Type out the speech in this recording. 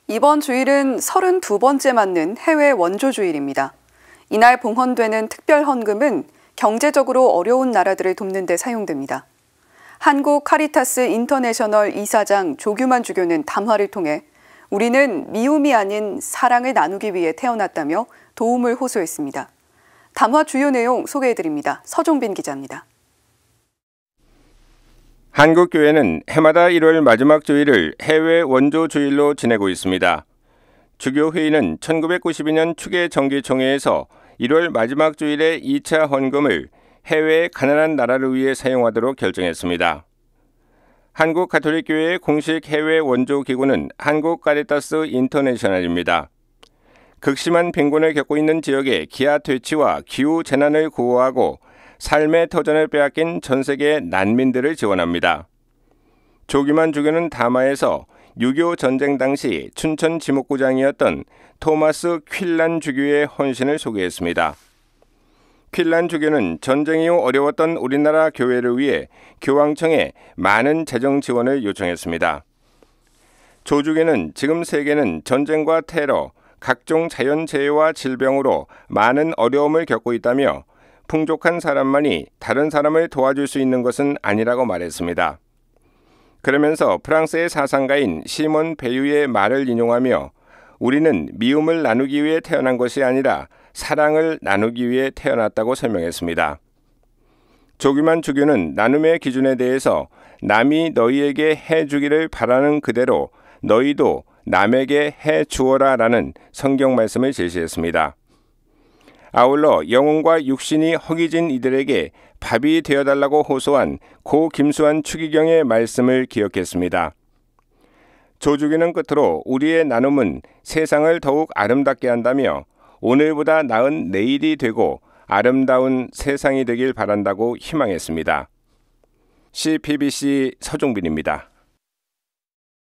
이번 주일은 32번째 맞는 해외 원조주일입니다. 이날 봉헌되는 특별헌금은 경제적으로 어려운 나라들을 돕는 데 사용됩니다. 한국 카리타스 인터내셔널 이사장 조규만 주교는 담화를 통해 우리는 미움이 아닌 사랑을 나누기 위해 태어났다며 도움을 호소했습니다. 담화 주요 내용 소개해드립니다. 서종빈 기자입니다. 한국교회는 해마다 1월 마지막 주일을 해외 원조주일로 지내고 있습니다. 주교회의는 1992년 추계 정기총회에서 1월 마지막 주일의 2차 헌금을 해외의 가난한 나라를 위해 사용하도록 결정했습니다. 한국 가톨릭교회의 공식 해외 원조기구는 한국 카리타스 인터내셔널입니다. 극심한 빈곤을 겪고 있는 지역의 기아 퇴치와 기후 재난을 구호하고 삶의 터전을 빼앗긴 전 세계의 난민들을 지원합니다. 조규만 주교는 담화에서 6.25 전쟁 당시 춘천 지목구장이었던 토마스 퀼란 주교의 헌신을 소개했습니다. 퀼란 주교는 전쟁 이후 어려웠던 우리나라 교회를 위해 교황청에 많은 재정 지원을 요청했습니다. 조 주교는 지금 세계는 전쟁과 테러, 각종 자연재해와 질병으로 많은 어려움을 겪고 있다며 풍족한 사람만이 다른 사람을 도와줄 수 있는 것은 아니라고 말했습니다. 그러면서 프랑스의 사상가인 시몬 베유의 말을 인용하며 우리는 미움을 나누기 위해 태어난 것이 아니라 사랑을 나누기 위해 태어났다고 설명했습니다. 조규만 주교는 나눔의 기준에 대해서 남이 너희에게 해주기를 바라는 그대로 너희도 남에게 해주어라 라는 성경 말씀을 제시했습니다. 아울러 영혼과 육신이 허기진 이들에게 밥이 되어달라고 호소한 고 김수환 추기경의 말씀을 기억했습니다. 조 주교는 끝으로 우리의 나눔은 세상을 더욱 아름답게 한다며 오늘보다 나은 내일이 되고 아름다운 세상이 되길 바란다고 희망했습니다. CPBC 서종빈입니다.